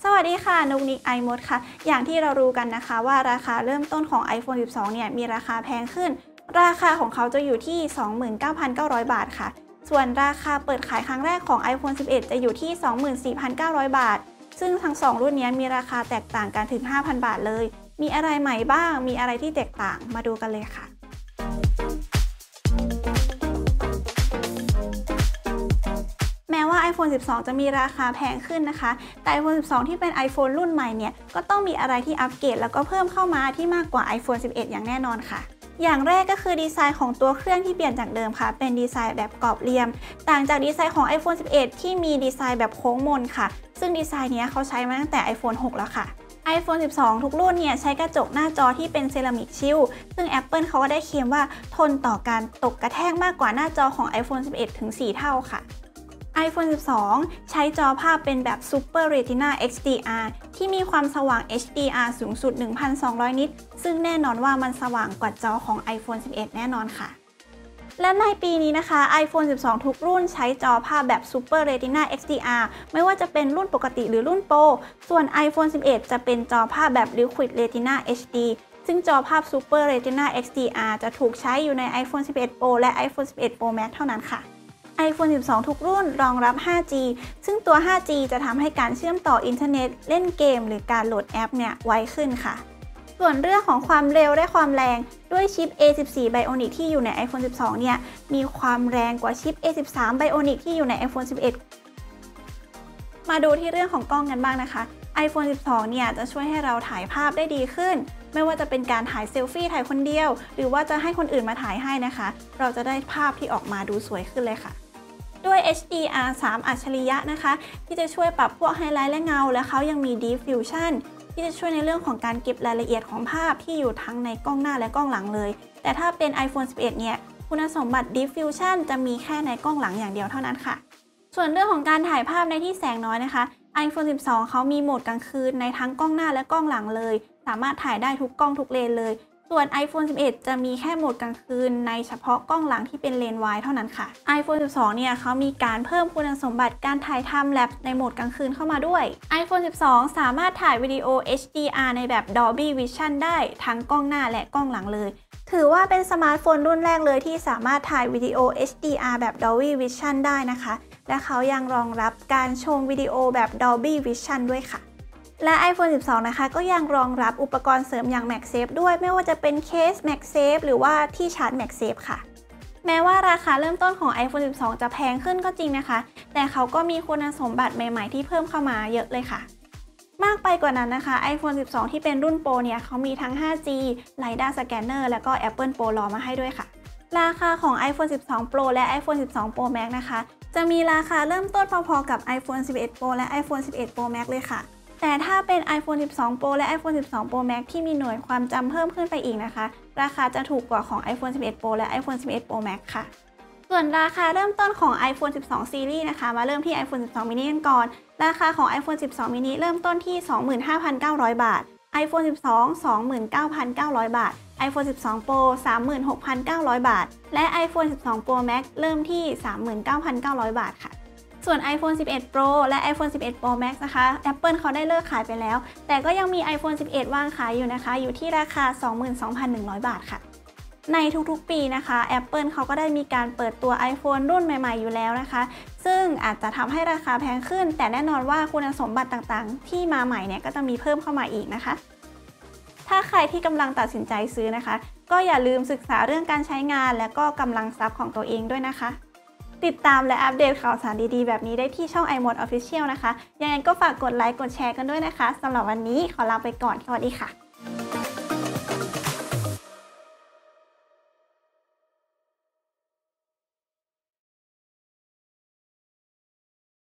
สวัสดีค่ะนุกนิกไอมดค่ะอย่างที่เรารู้กันนะคะว่าราคาเริ่มต้นของ iPhone 12 เนี่ยมีราคาแพงขึ้นราคาของเขาจะอยู่ที่ 29,900 บาทค่ะส่วนราคาเปิดขายครั้งแรกของ iPhone 11 จะอยู่ที่ 24,900 บาทซึ่งทั้ง2รุ่นนี้มีราคาแตกต่างกันถึง 5,000 บาทเลยมีอะไรใหม่บ้างมีอะไรที่แตกต่างมาดูกันเลยค่ะแม้ว่า iPhone 12 จะมีราคาแพงขึ้นนะคะแต่ iPhone 12 ที่เป็น iPhone รุ่นใหม่เนี่ยก็ต้องมีอะไรที่อัปเกรดแล้วก็เพิ่มเข้ามาที่มากกว่า iPhone 11 อย่างแน่นอนค่ะอย่างแรกก็คือดีไซน์ของตัวเครื่องที่เปลี่ยนจากเดิมค่ะเป็นดีไซน์แบบกรอบเหลี่ยมต่างจากดีไซน์ของ iPhone 11 ที่มีดีไซน์แบบโค้งมนค่ะซึ่งดีไซน์นี้เขาใช้มาตั้งแต่ iPhone 6 แล้วค่ะ iPhone 12 ทุกรุ่นเนี่ยใช้กระจกหน้าจอที่เป็นเซรามิกชิลด์ซึ่ง Apple เขาก็ได้เคลมว่าทนต่อการตกกระแทกมากกว่าหน้าจอของ iPhone 11 ถึง 4 เท่าค่ะiPhone 12 ใช้จอภาพเป็นแบบ Super Retina XDR ที่มีความสว่าง HDR สูงสุด 1,200 นิตซึ่งแน่นอนว่ามันสว่างกว่าจอของ iPhone 11 แน่นอนค่ะและในปีนี้นะคะ iPhone 12 ทุกรุ่นใช้จอภาพแบบ Super Retina XDR ไม่ว่าจะเป็นรุ่นปกติหรือรุ่น Pro ส่วน iPhone 11 จะเป็นจอภาพแบบ Liquid Retina HD ซึ่งจอภาพ Super Retina XDR จะถูกใช้อยู่ใน iPhone 11 Pro และ iPhone 11 Pro Max เท่านั้นค่ะiPhone 12 ทุกรุ่นรองรับ 5G ซึ่งตัว 5G จะทำให้การเชื่อมต่ออินเทอร์เน็ตเล่นเกมหรือการโหลดแอปเนี่ยไวขึ้นค่ะส่วนเรื่องของความเร็วและความแรงด้วยชิป A14 Bionic ที่อยู่ใน iPhone 12 เนี่ยมีความแรงกว่าชิป A13 Bionic ที่อยู่ใน iPhone 11 มาดูที่เรื่องของกล้องกันบ้างนะคะ iPhone 12 เนี่ยจะช่วยให้เราถ่ายภาพได้ดีขึ้นไม่ว่าจะเป็นการถ่ายเซลฟี่ถ่ายคนเดียวหรือว่าจะให้คนอื่นมาถ่ายให้นะคะเราจะได้ภาพที่ออกมาดูสวยขึ้นเลยค่ะด้วย HDR3 อัจฉริยะนะคะที่จะช่วยปรับพวกไฮไลท์และเงาและเขายังมี Deep Fusion ที่จะช่วยในเรื่องของการเก็บรายละเอียดของภาพที่อยู่ทั้งในกล้องหน้าและกล้องหลังเลยแต่ถ้าเป็น iPhone 11 เนี่ยคุณสมบัติ Deep Fusion จะมีแค่ในกล้องหลังอย่างเดียวเท่านั้นค่ะส่วนเรื่องของการถ่ายภาพในที่แสงน้อยนะคะ iPhone 12 เขามีโหมดกลางคืนในทั้งกล้องหน้าและกล้องหลังเลยสามารถถ่ายได้ทุกกล้องทุกเลนเลยส่วน iPhone 11 จะมีแค่โหมดกลางคืนในเฉพาะกล้องหลังที่เป็นเลนส์ไวด์เท่านั้นค่ะ iPhone 12 เนี่ยเขามีการเพิ่มคุณสมบัติการถ่ายไทม์แลปในโหมดกลางคืนเข้ามาด้วย iPhone 12 สามารถถ่ายวิดีโอ HDR ในแบบ Dolby Vision ได้ทั้งกล้องหน้าและกล้องหลังเลยถือว่าเป็นสมาร์ทโฟนรุ่นแรกเลยที่สามารถถ่ายวิดีโอ HDR แบบ Dolby Vision ได้นะคะและเขายังรองรับการชมวิดีโอแบบ Dolby Vision ด้วยค่ะและ iPhone 12 นะคะก็ยังรองรับอุปกรณ์เสริมอย่าง MagSafe ด้วยไม่ว่าจะเป็นเคส MagSafe หรือว่าที่ชาร์จ MagSafe ค่ะแม้ว่าราคาเริ่มต้นของ iPhone 12 จะแพงขึ้นก็จริงนะคะแต่เขาก็มีคุณสมบัติใหม่ๆที่เพิ่มเข้ามาเยอะเลยค่ะมากไปกว่านั้นนะคะ iPhone 12 ที่เป็นรุ่น Pro เนี่ยเขามีทั้ง 5G LiDAR Scanner แล้วก็ Apple Pro รอมาให้ด้วยค่ะราคาของ iPhone 12 Pro และ iPhone 12 Pro Max นะคะจะมีราคาเริ่มต้นพอๆกับ iPhone 11 Pro และ iPhone 11 Pro Max เลยค่ะแต่ถ้าเป็น iPhone 12 Pro และ iPhone 12 Pro Max ที่มีหน่วยความจำเพิ่มขึ้นไปอีกนะคะราคาจะถูกกว่าของ iPhone 11 Pro และ iPhone 11 Pro Max ค่ะส่วนราคาเริ่มต้นของ iPhone 12 Series นะคะมาเริ่มที่ iPhone 12 mini กันก่อนราคาของ iPhone 12 mini เริ่มต้นที่ 25,900 บาท iPhone 12 29,900 บาท iPhone 12 Pro 36,900 บาทและ iPhone 12 Pro Max เริ่มที่ 39,900 บาทค่ะส่วน iPhone 11 Pro และ iPhone 11 Pro Max นะคะ Apple เขาได้เลิกขายไปแล้วแต่ก็ยังมี iPhone 11 วางขายอยู่นะคะอยู่ที่ราคา 22,100 บาทค่ะในทุกๆปีนะคะ Apple เขาก็ได้มีการเปิดตัว iPhone รุ่นใหม่ๆอยู่แล้วนะคะซึ่งอาจจะทำให้ราคาแพงขึ้นแต่แน่นอนว่าคุณสมบัติต่างๆที่มาใหม่เนี่ยก็จะมีเพิ่มเข้ามาอีกนะคะถ้าใครที่กำลังตัดสินใจซื้อนะคะก็อย่าลืมศึกษาเรื่องการใช้งานและก็กำลังทรัพย์ของตัวเองด้วยนะคะติดตามและอัปเดตข่าวสารดีๆแบบนี้ได้ที่ช่อง iMode Official นะคะยังไงก็ฝากกดไลค์กดแชร์กันด้วยนะคะสำหรับวันนี้ขอลาไปก่อนสวัสดีค่ะ